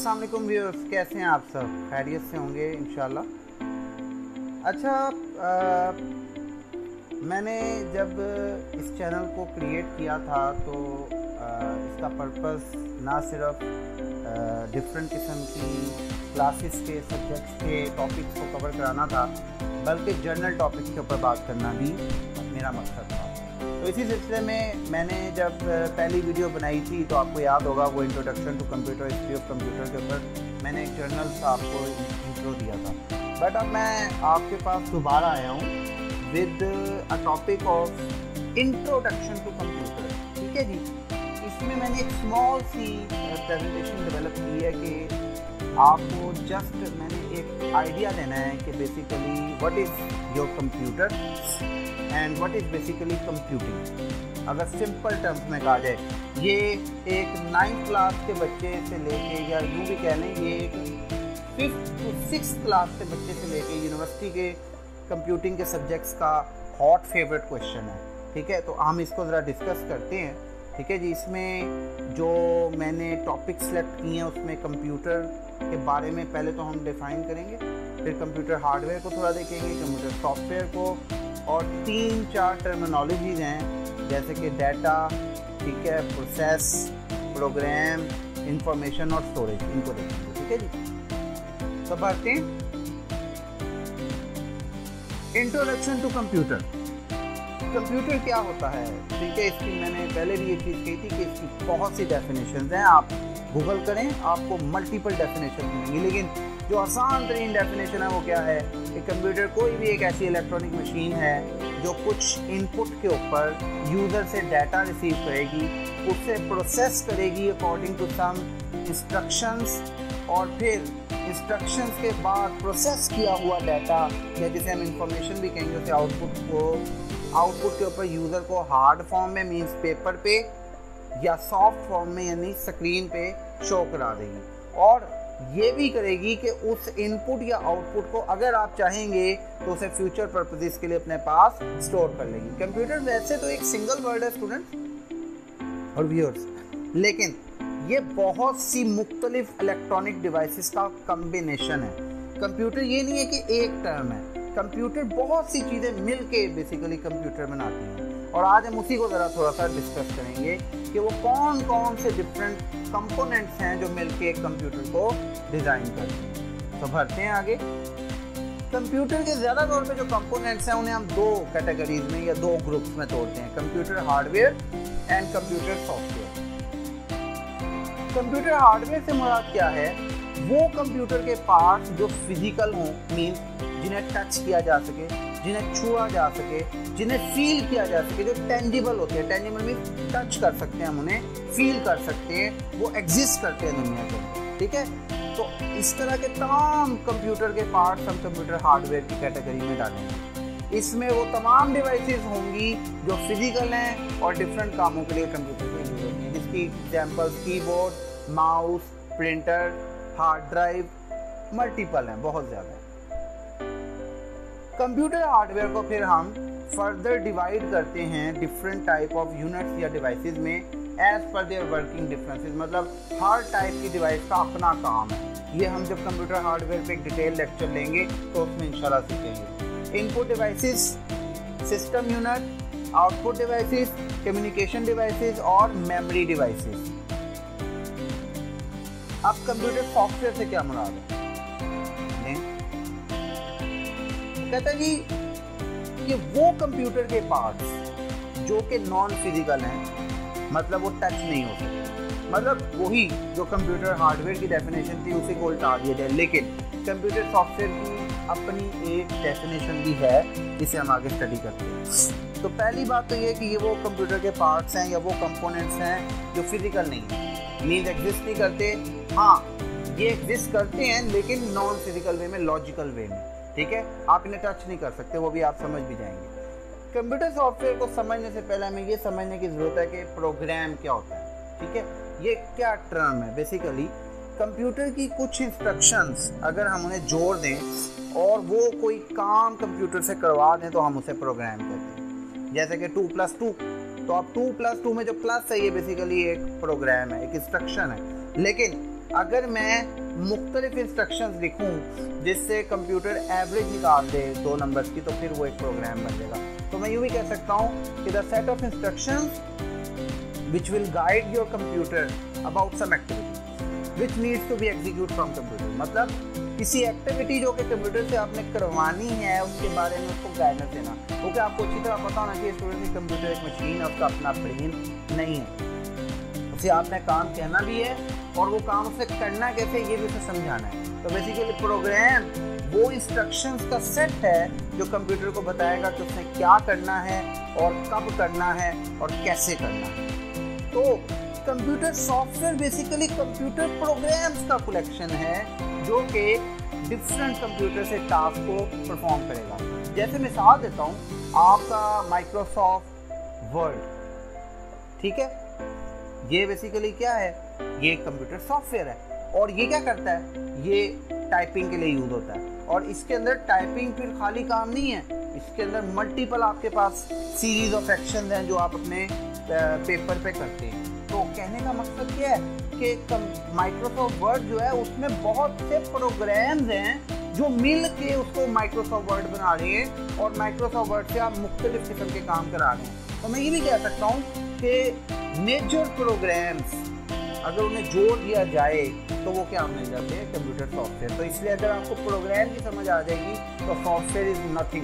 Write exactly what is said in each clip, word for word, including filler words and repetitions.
अस्सलाम वालेकुम व्यूअर्स, कैसे हैं आप सब? खैरियत से होंगे इंशाल्लाह। अच्छा, आ, मैंने जब इस चैनल को क्रिएट किया था तो आ, इसका पर्पस ना सिर्फ डिफरेंट किस्म की क्लासेस के सब्जेक्ट्स के टॉपिक्स को कवर कराना था, बल्कि जर्नल टॉपिक्स के ऊपर बात करना भी मेरा मकसद था। तो इसी सिलसिले में मैंने जब पहली वीडियो बनाई थी तो आपको याद होगा, वो introduction to computer, history of computer के ऊपर मैंने एक जर्नल सा आपको इंट्रो दिया था। बट अब मैं आपके पास दोबारा आया हूँ with a topic of introduction to computer. ठीक है जी, इसमें मैंने एक स्मॉल सी प्रेजेंटेशन डेवलप की है कि आपको जस्ट मैंने एक आइडिया देना है कि basically what is your computer and what is basically computing. अगर सिंपल टर्म्स में कहा जाए, ये एक नाइन्थ क्लास के बच्चे से लेके, या यूँ भी कह लें ये एक फिफ्थ टू सिक्स क्लास के बच्चे से लेके यूनिवर्सिटी के कंप्यूटिंग के सब्जेक्ट्स का हॉट फेवरेट क्वेश्चन है। ठीक है, तो हम इसको ज़रा डिस्कस करते हैं। ठीक है जी, इसमें जो मैंने टॉपिक सेलेक्ट किए हैं उसमें कंप्यूटर के बारे में पहले तो हम डिफ़ाइन करेंगे, फिर कंप्यूटर हार्डवेयर को थोड़ा देखेंगे, कंप्यूटर सॉफ्टवेयर को, और तीन चार टर्मिनोलॉजीज़ हैं जैसे कि डाटा, ठीक है, प्रोसेस, प्रोग्राम, इंफॉर्मेशन और स्टोरेज, इनको देखेंगे। ठीक है जी, तो बढ़ते हैं। Introduction to computer. कंप्यूटर क्या होता है? ठीक है, इसकी मैंने पहले भी ये चीज़ कही थी कि इसकी बहुत सी डेफिनेशंस हैं। आप गूगल करें, आपको मल्टीपल डेफिनेशन मिलेंगी, लेकिन जो आसान तरीन डेफिनेशन है वो क्या है कि कंप्यूटर कोई भी एक ऐसी इलेक्ट्रॉनिक मशीन है जो कुछ इनपुट के ऊपर यूज़र से डाटा रिसीव करेगी, उससे प्रोसेस करेगी अकॉर्डिंग टू सम इंस्ट्रक्शंस, और फिर इंस्ट्रक्शंस के बाद प्रोसेस किया हुआ डाटा, या जिसे हम इंफॉर्मेशन भी कहेंगे, उसे आउटपुट को आउटपुट के ऊपर यूज़र को हार्ड फॉर्म में मींस पेपर पे, या सॉफ्ट फॉर्म में यानी स्क्रीन पे शो करा देगी। और ये भी करेगी कि उस इनपुट या आउटपुट को अगर आप चाहेंगे तो उसे फ्यूचर पर्पसेस के लिए अपने पास स्टोर कर लेगी। कंप्यूटर वैसे तो एक सिंगल वर्ड है स्टूडेंट और व्यूअर्स, लेकिन ये बहुत सी मुख्तलिफ इलेक्ट्रॉनिक डिवाइसेस का कम्बिनेशन है। कंप्यूटर ये नहीं है कि एक टर्म है, कंप्यूटर बहुत सी चीज़ें मिल के बेसिकली कंप्यूटर बनाती हैं, और आज हम उसी को ज़रा थोड़ा सा डिस्कस करेंगे कि वो कौन कौन से डिफरेंट कंपोनेंट्स हैं जो मिलके एक कंप्यूटर को डिज़ाइन करते हैं। तो बढ़ते हैं आगे। कंप्यूटर के ज़्यादा तौर पे जो कंपोनेंट्स हैं उन्हें हम दो कैटेगरीज में या दो ग्रुप्स में तोड़ते हैं, computer hardware and computer software. Computer hardware से मुराद क्या है? वो कंप्यूटर के पार्ट्स जो फिजिकल हों, मीन्स जिन्हें टच किया जा सके, जिन्हें छुआ जा सके, जिन्हें फील किया जा सके, जो टेंजिबल होते हैं। टेंजिबल मीन्स टच कर सकते हैं हम उन्हें, फील कर सकते हैं, वो एग्जिस्ट करते हैं दुनिया में। ठीक है, तो इस तरह के तमाम कंप्यूटर के पार्ट्स हम कंप्यूटर हार्डवेयर की कैटेगरी में डालेंगे। इसमें वो तमाम डिवाइसेस होंगी जो फिजिकल हैं और डिफरेंट कामों के लिए कंप्यूटर को यूज होती हैं, जिसकी examples keyboard, mouse, printer, hard drive, multiple हैं, बहुत ज़्यादा है। कंप्यूटर हार्डवेयर को फिर हम फर्दर डिवाइड करते हैं डिफरेंट टाइप ऑफ यूनिट्स या डिवाइसेस में as per their working differences, मतलब हर टाइप की डिवाइस का अपना काम है। ये हम जब कंप्यूटर हार्डवेयर पे एक डिटेल लेक्चर लेंगे तो उसमें इंशाल्लाह सीखेंगे। Input devices, system unit, output devices, communication devices और मेमोरी डिवाइसेस। अब कंप्यूटर सॉफ्टवेयर से क्या मुराद है? कहता है जी कि वो कंप्यूटर के पार्ट्स जो कि नॉन फिजिकल हैं, मतलब वो टच नहीं हो सकते, मतलब वही जो कंप्यूटर हार्डवेयर की डेफिनेशन थी उसी को उल्टा दिया जाए, लेकिन कंप्यूटर सॉफ्टवेयर की अपनी एक डेफिनेशन भी है जिसे हम आगे स्टडी करते हैं। तो पहली बात तो ये कि ये वो कंप्यूटर के पार्ट्स हैं या वो कंपोनेंट्स हैं जो फिजिकल नहीं है, मीन्स एग्जिस्ट नहीं करते। हाँ, ये एग्जिस्ट करते हैं लेकिन नॉन फिजिकल वे में, लॉजिकल वे में। ठीक है, आप इन्हें टच नहीं कर सकते, वो भी आप समझ भी जाएंगे। कंप्यूटर सॉफ्टवेयर को समझने से पहले हमें ये समझने की ज़रूरत है कि प्रोग्राम क्या होता है। ठीक है, ये क्या टर्म है? बेसिकली कंप्यूटर की कुछ इंस्ट्रक्शंस अगर हम उन्हें जोड़ दें और वो कोई काम कंप्यूटर से करवा दें तो हम उसे प्रोग्राम कहते हैं। जैसे कि टू प्लस टू, तो अब टू प्लस टू में जो प्लस है ये बेसिकली एक प्रोग्राम है, एक इंस्ट्रक्शन है। लेकिन अगर मैं मुख्तलिफ इंस्ट्रक्शंस लिखूं जिससे कंप्यूटर एवरेज निकाल दे दो नंबर्स की, तो फिर वो एक प्रोग्राम बन जाएगा। तो मैं यूँ भी कह सकता हूँ कि the set of instructions which will guide your computer about some activity which needs to be execute from computer। मतलब किसी एक्टिविटी जो कि कंप्यूटर से आपने करवानी है उसके बारे में उसको गाइडेंस देना, क्योंकि आपको अच्छी तरह पता होना चाहिए स्टूडेंट की कंप्यूटर एक मशीन है, उसका अपना ब्रेन नहीं है, उसे आपने काम कहना भी है और वो काम उसे करना कैसे ये भी उसे समझाना है। तो बेसिकली प्रोग्राम वो इंस्ट्रक्शंस का सेट है जो कंप्यूटर को बताएगा कि उसने क्या करना है और कब करना है और कैसे करना है। तो computer software basically computer programs का कलेक्शन है जो कि डिफरेंट कंप्यूटर से टास्क को परफॉर्म करेगा। जैसे मिसाल देता हूँ, आपका माइक्रोसॉफ्ट वर्ड, ठीक है, ये बेसिकली क्या है, ये कंप्यूटर सॉफ्टवेयर है और ये क्या करता है, ये टाइपिंग के लिए यूज होता है। और इसके अंदर टाइपिंग फिर खाली काम नहीं है, इसके अंदर मल्टीपल आपके पास सीरीज ऑफ एक्शन हैं जो आप अपने पेपर पे करते हैं। तो कहने का मकसद क्या है कि माइक्रोसॉफ्ट वर्ड जो है उसमें बहुत से प्रोग्राम्स हैं जो मिल के उसको माइक्रोसॉफ्ट वर्ड बना रहे हैं और माइक्रोसॉफ्ट वर्ड से आप मुख्तलिफ किस्म के काम करा रहे हैं। तो मैं ये भी कह सकता हूँ कि मेजर प्रोग्राम्स अगर उन्हें जोड़ दिया जाए तो वो क्या मिल जाते हैं, कंप्यूटर सॉफ्टवेयर। तो इसलिए अगर आपको प्रोग्राम की समझ आ जाएगी तो software is nothing,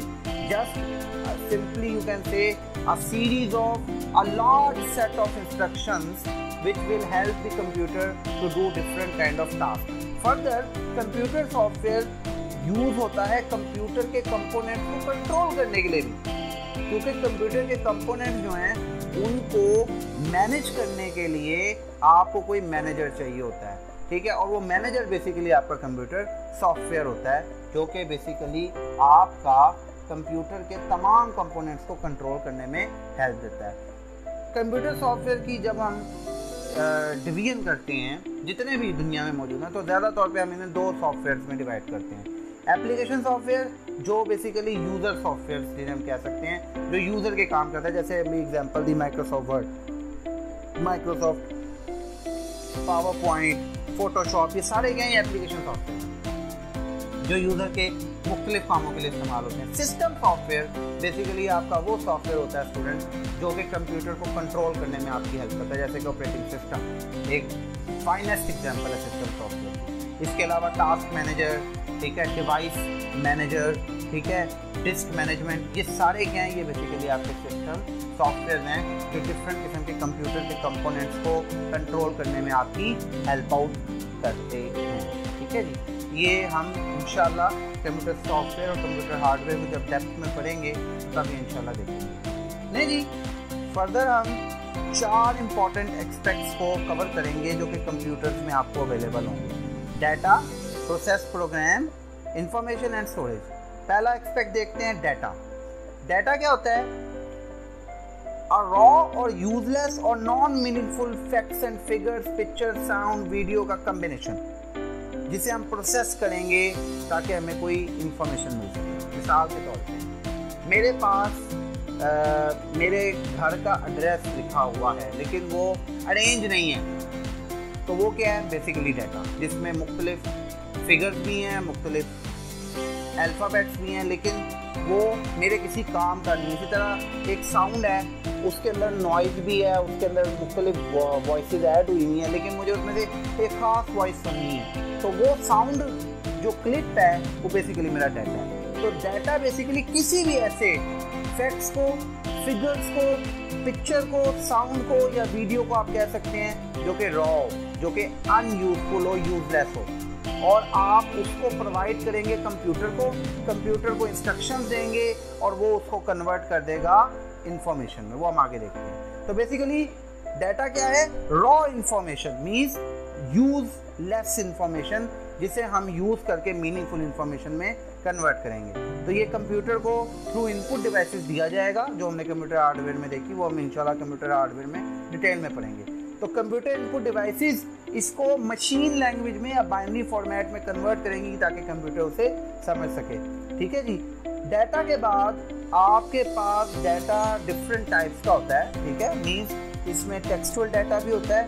just simply you can say a series of a large set of instructions which will help the computer to do different kind of tasks. Further, computer software use होता है computer के component को control करने के लिए भी, क्योंकि computer के कंपोनेंट जो हैं उनको मैनेज करने के लिए आपको कोई मैनेजर चाहिए होता है, ठीक है, और वो मैनेजर बेसिकली आपका कंप्यूटर सॉफ्टवेयर होता है जो कि बेसिकली आपका कंप्यूटर के तमाम कंपोनेंट्स को कंट्रोल करने में हेल्प देता है। कंप्यूटर सॉफ्टवेयर की जब हम डिवीजन करते हैं जितने भी दुनिया में मौजूद हैं तो ज़्यादा तौर पे हम इन्हें दो सॉफ्टवेयर्स में डिवाइड करते हैं। एप्लीकेशन सॉफ्टवेयर जो बेसिकली यूज़र सॉफ्टवेयर जिन्हें हम कह सकते हैं जो यूज़र के काम करता है, जैसे अभी एग्जांपल दी Microsoft Word, Microsoft PowerPoint, Photoshop, ये सारे क्या हैं एप्लीकेशन सॉफ्टवेयर जो यूज़र के मुख्तलिफ कामों के लिए इस्तेमाल होते हैं। सिस्टम सॉफ्टवेयर बेसिकली आपका वो सॉफ्टवेयर होता है स्टूडेंट जो कि कंप्यूटर को कंट्रोल करने में आपकी हेल्प करता है, जैसे कि ऑपरेटिंग सिस्टम एक फाइनेस्ट एग्जांपल है सिस्टम सॉफ्टवेयर। इसके अलावा टास्क मैनेजर, ठीक है, डिवाइस मैनेजर, ठीक है, डिस्क मैनेजमेंट, ये सारे क्या हैं, ये बेसिकली आपके सिस्टम सॉफ्टवेयर हैं जो डिफरेंट किस्म के कंप्यूटर के कंपोनेंट्स को कंट्रोल करने में आपकी हेल्प आउट करते हैं, ठीक है जी। ये हम इंशाल्लाह कंप्यूटर सॉफ्टवेयर और कंप्यूटर हार्डवेयर को जब डेप्थ में पढ़ेंगे तब ये इंशाल्लाह देखेंगे। नहीं जी, फर्दर हम चार इंपॉर्टेंट एस्पेक्ट्स को कवर करेंगे जो कि कंप्यूटर्स में आपको अवेलेबल होंगे। Data, process, program, information and storage. पहला एस्पेक्ट देखते हैं डाटा। डाटा क्या होता है? अ रॉ और यूजलेस और non meaningful facts and figures, picture, sound, video का कम्बिनेशन जिसे हम प्रोसेस करेंगे ताकि हमें कोई इंफॉर्मेशन मिल सके। मिसाल के तौर पे मेरे पास आ, मेरे घर का एड्रेस लिखा हुआ है लेकिन वो अरेंज नहीं है, तो वो क्या है? बेसिकली डाटा, जिसमें मुख्तलिफ फिगर्स भी हैं, मुख्तलिफ अल्फ़ाबेट्स भी हैं, लेकिन वो मेरे किसी काम का नहीं। इसी तरह एक साउंड है, उसके अंदर नॉइज़ भी है, उसके अंदर मुख्तलिफ वॉइसेस ऐड हुई हुई हैं, लेकिन मुझे उसमें से एक ख़ास वॉइस सुननी है, तो वो साउंड जो क्लिप है वो बेसिकली मेरा डाटा है। तो डाटा बेसिकली किसी भी ऐसे फैक्ट्स को, फिगर्स को, पिक्चर को, साउंड को या वीडियो को आप कह सकते हैं जो कि रॉ, जो कि अनयूजफुल हो, यूजलेस हो, और आप उसको प्रोवाइड करेंगे कंप्यूटर को, कंप्यूटर को इंस्ट्रक्शंस देंगे और वो उसको कन्वर्ट कर देगा इंफॉर्मेशन में। वो हम आगे देखते हैं। तो बेसिकली डाटा क्या है? Raw information means useless information, जिसे हम यूज करके मीनिंगफुल इंफॉर्मेशन में कन्वर्ट करेंगे। तो ये कंप्यूटर को थ्रू इनपुट डिवाइसेस दिया जाएगा जो हमने कंप्यूटर हार्डवेयर में देखी, वो हम इंशाल्लाह कंप्यूटर हार्डवेयर में डिटेल में पढ़ेंगे। तो कंप्यूटर इनपुट डिवाइसेस इसको मशीन लैंग्वेज में या बाइनरी फॉर्मेट में कन्वर्ट करेंगी ताकि कंप्यूटर उसे समझ सके, ठीक है जी। डाटा के बाद आपके पास डाटा डिफरेंट टाइप्स का होता है, ठीक है, मीन्स इसमें टेक्सचुअल डाटा भी होता है,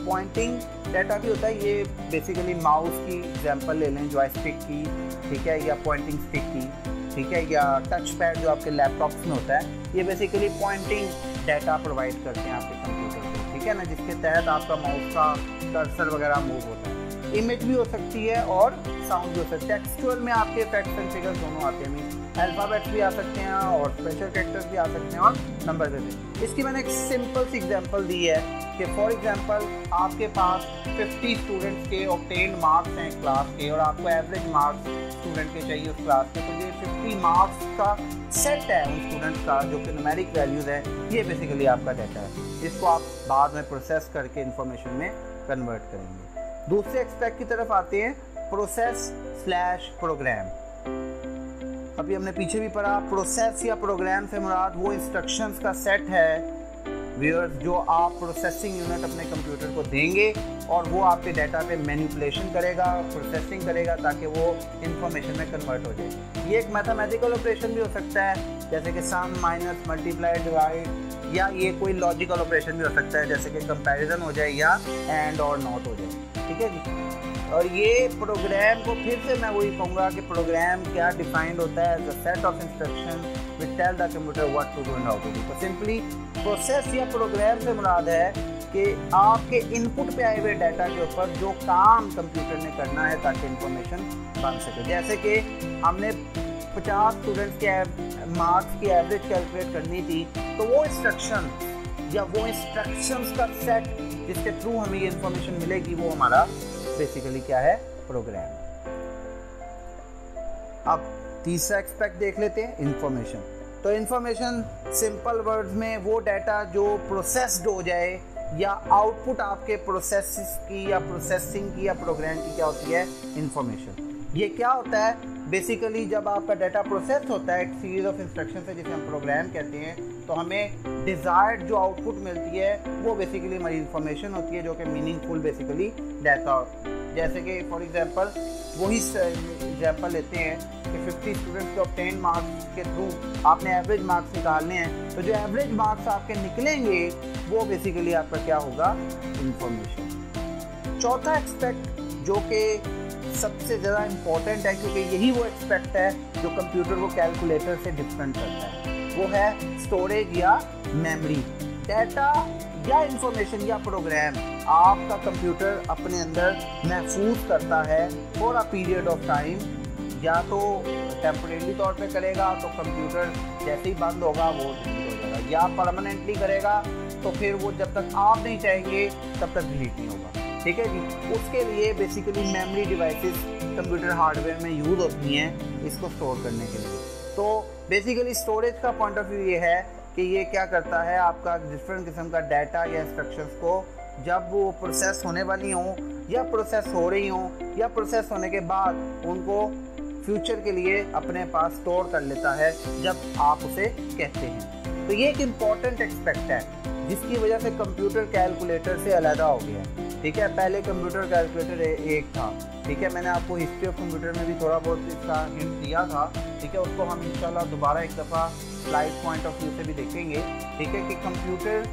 पॉइंटिंग डाटा भी होता है, ये बेसिकली माउस की एग्जांपल ले लें, जॉयस्टिक की, ठीक है, या पॉइंटिंग स्टिक की, ठीक है, या टच पैड जो आपके लैपटॉप्स में होता है, ये बेसिकली पॉइंटिंग डाटा प्रोवाइड करते हैं आपके कंप्यूटर को, ठीक है ना, जिसके तहत आपका माउस का कर्सर वगैरह मूव होता है। इमेज भी हो सकती है और साउंड भी हो सकता है। टेक्सचुअल में आपके फैक्ट्स एंड फिगर्स दोनों आते हैं, मीन अल्फ़ाबेट्स भी आ सकते हैं और स्पेशल कैरेक्टर्स भी आ सकते हैं और नंबर भी। इसकी मैंने एक सिंपल सी एग्जांपल दी है कि फॉर एग्जांपल आपके पास पचास स्टूडेंट्स के ऑब्टेन मार्क्स हैं क्लास के और आपको एवरेज मार्क्स स्टूडेंट के चाहिए उस क्लास के, तो ये पचास मार्क्स का सेट है उन स्टूडेंट्स का जो कि न्यूमेरिक वैल्यूज़ है, ये बेसिकली आपका डाटा है। इसको आप बाद में प्रोसेस करके इंफॉर्मेशन में कन्वर्ट करेंगे। दूसरे एक्सपेक्ट की तरफ आते हैं, प्रोसेस स्लैश प्रोग्राम। अभी हमने पीछे भी पढ़ा, प्रोसेस या प्रोग्राम से मुराद वो इंस्ट्रक्शंस का सेट है व्यूअर्स जो आप प्रोसेसिंग यूनिट अपने कंप्यूटर को देंगे और वो आपके डाटा पे मैनिपुलेशन करेगा, प्रोसेसिंग करेगा ताकि वो इंफॉर्मेशन में कन्वर्ट हो जाए। ये एक मैथमेटिकल ऑपरेशन भी हो सकता है जैसे कि सम, माइनस, मल्टीप्लाई, डिवाइड, या ये कोई लॉजिकल ऑपरेशन भी हो सकता है जैसे कि कंपैरिजन हो जाए या एंड और नॉट हो जाए, ठीक है जी। और ये प्रोग्राम को फिर से मैं वही कहूँगा कि प्रोग्राम क्या डिफाइंड होता है, as a set of instruction which tell the computer what to do and how to do. तो सिंपली प्रोसेस या प्रोग्राम से मुराद है कि आपके इनपुट पे आए हुए डाटा के ऊपर जो काम कंप्यूटर ने करना है ताकि इंफॉर्मेशन बन सके। जैसे कि हमने पचास स्टूडेंट्स के मार्क्स की एवरेज कैलकुलेट करनी थी, तो वो इंस्ट्रक्शन या वो इंस्ट्रक्शंस का सेट जिसके थ्रू हमें ये इंफॉर्मेशन मिलेगी वो हमारा बेसिकली क्या है, प्रोग्राम। अब तीसरा एक्सपेक्ट देख लेते हैं, इंफॉर्मेशन। तो इंफॉर्मेशन सिंपल वर्ड्स में वो डाटा जो प्रोसेस्ड हो जाए या आउटपुट आपके प्रोसेस की या प्रोसेसिंग की या प्रोग्राम की क्या होती है, इंफॉर्मेशन। ये क्या होता है बेसिकली, जब आपका डाटा प्रोसेस होता है एक सीरीज ऑफ इंस्ट्रक्शन से जिसे हम प्रोग्राम कहते हैं, तो हमें डिजायर्ड जो आउटपुट मिलती है वो बेसिकली हमारी इंफॉर्मेशन होती है जो कि मीनिंगफुल बेसिकली डाटा। जैसे कि फॉर एग्जांपल वही एग्जांपल लेते हैं कि पचास स्टूडेंट्स के ऑब्टेन मार्क्स के थ्रू आपने एवरेज मार्क्स निकालने हैं, तो जो एवरेज मार्क्स आपके निकलेंगे वो बेसिकली आपका क्या होगा, इंफॉर्मेशन। चौथा एक्सपेक्ट जो कि सबसे ज़्यादा इम्पोर्टेंट है क्योंकि यही वो एक्सपेक्ट है जो कंप्यूटर को कैलकुलेटर से डिफरेंट करता है, वो है स्टोरेज या मेमोरी। डाटा या इंफॉर्मेशन या प्रोग्राम आपका कंप्यूटर अपने अंदर महफूज करता है for a period of time, या तो टेम्परेरी तौर पे करेगा तो कंप्यूटर जैसे ही बंद होगा वो डिलीट हो जाएगा, या परमानेंटली करेगा तो फिर वो जब तक आप नहीं चाहेंगे तब तक डिलीट नहीं होगा, ठीक है जी। उसके लिए basically memory devices computer hardware में यूज़ होती हैं इसको स्टोर करने के लिए। तो बेसिकली स्टोरेज का पॉइंट ऑफ व्यू ये है कि ये क्या करता है, आपका डिफरेंट किस्म का डाटा या इंस्ट्रक्शंस को जब वो प्रोसेस होने वाली हों या प्रोसेस हो रही हों या प्रोसेस होने के बाद उनको फ्यूचर के लिए अपने पास स्टोर कर लेता है जब आप उसे कहते हैं। तो ये एक इम्पॉर्टेंट एक्सपेक्ट है जिसकी वजह से कंप्यूटर कैलकुलेटर से अलग हो गया है, ठीक है। पहले कंप्यूटर कैलकुलेटर एक था, ठीक है, मैंने आपको हिस्ट्री ऑफ कंप्यूटर में भी थोड़ा बहुत इसका हिंट दिया था, ठीक है, उसको हम इंशाल्लाह दोबारा एक दफ़ा स्लाइड पॉइंट ऑफ व्यू से भी देखेंगे, ठीक है, कि कंप्यूटर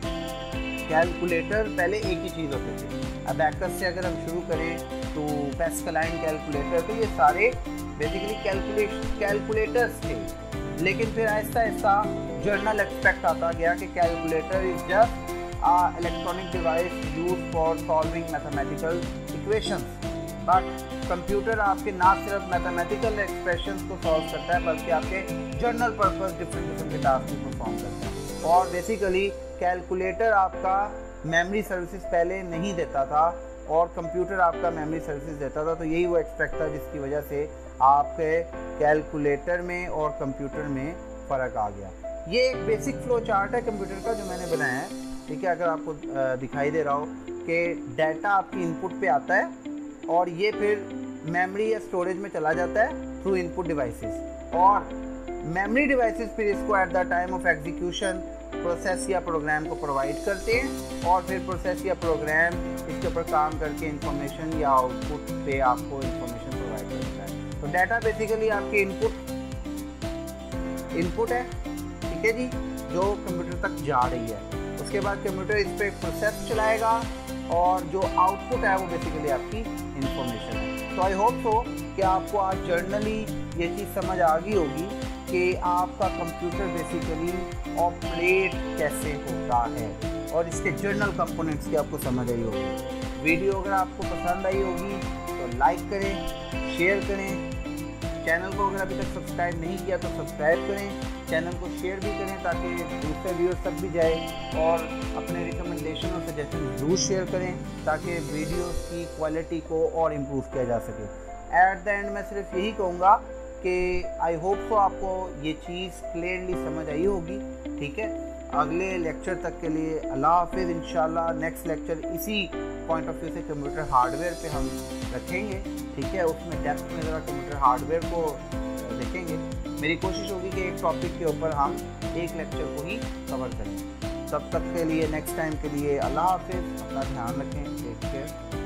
कैलकुलेटर पहले एक ही चीज़ होते थे। अब एबैकस से अगर हम शुरू करें तो पैस्कलाइन कैलकुलेटर, तो ये सारे बेसिकली कैलकुलेशन कैलकुलेटर्स थे, लेकिन फिर आहिस्ता आहिस्ता जर्नल एक्सपेक्ट आता गया कि calculator is just a electronic device use for solving mathematical equations. But computer आपके ना सिर्फ मैथमेटिकल एक्सप्रेशंस को सॉल्व करता है बल्कि आपके जर्नल पर्पस डिफरेंट किस्म के टास्क को परफॉर्म करता है। और बेसिकली कैलकुलेटर आपका मेमोरी सर्विसेज पहले नहीं देता था और कंप्यूटर आपका मेमोरी सर्विसेज देता था, तो यही वो एक्सपेक्ट था जिसकी वजह से आपके कैलकुलेटर में और कंप्यूटर में फ़र्क आ गया। ये एक बेसिक फ्लो चार्ट है कंप्यूटर का जो मैंने बनाया है, ठीक है, अगर आपको दिखाई दे रहा हो कि डाटा आपकी इनपुट पे आता है और ये फिर मेमोरी या स्टोरेज में चला जाता है थ्रू इनपुट डिवाइसेस, और मेमोरी डिवाइसेस फिर इसको at the time of execution process या प्रोग्राम को प्रोवाइड करते हैं और फिर प्रोसेस या प्रोग्राम इसके ऊपर काम करके इंफॉर्मेशन या आउटपुट पे आपको इंफॉर्मेशन प्रोवाइड करता है। तो डाटा बेसिकली आपके इनपुट इनपुट है, ठीक है जी, जो कंप्यूटर तक जा रही है। उसके बाद कंप्यूटर इस पर एक प्रोसेस चलाएगा और जो आउटपुट है वो बेसिकली आपकी इंफॉर्मेशन है। तो आई होप सो कि आपको आज जर्नली ये चीज़ समझ आ गई होगी कि आपका कंप्यूटर बेसिकली ऑपरेट कैसे होता है और इसके जर्नल कंपोनेंट्स की आपको समझ आई होगी। वीडियो अगर आपको पसंद आई होगी तो लाइक करें, शेयर करें। चैनल को अगर अभी तक सब्सक्राइब नहीं किया तो सब्सक्राइब करें, चैनल को शेयर भी करें ताकि दूसरे व्यूअर्स तक भी जाए, और अपने रिकमेंडेशन और सजेशन ज़रूर शेयर करें ताकि वीडियोस की क्वालिटी को और इम्प्रूव किया जा सके। एट द एंड मैं सिर्फ यही कहूँगा कि आई होप सो आपको ये चीज़ क्लियरली समझ आई होगी। ठीक है, अगले लेक्चर तक के लिए अल्लाह हाफिज़। इंशाल्लाह नेक्स्ट लेक्चर इसी पॉइंट ऑफ व्यू से कंप्यूटर हार्डवेयर पे हम रखेंगे। ठीक है, उसमें डेप्थ में ज़रा कंप्यूटर हार्डवेयर को देखेंगे। मेरी कोशिश होगी कि एक टॉपिक के ऊपर हम एक लेक्चर को ही कवर करें। तब तक के लिए नेक्स्ट टाइम के लिए अल्लाह हाफिज़, अपना ध्यान रखें, टेक केयर।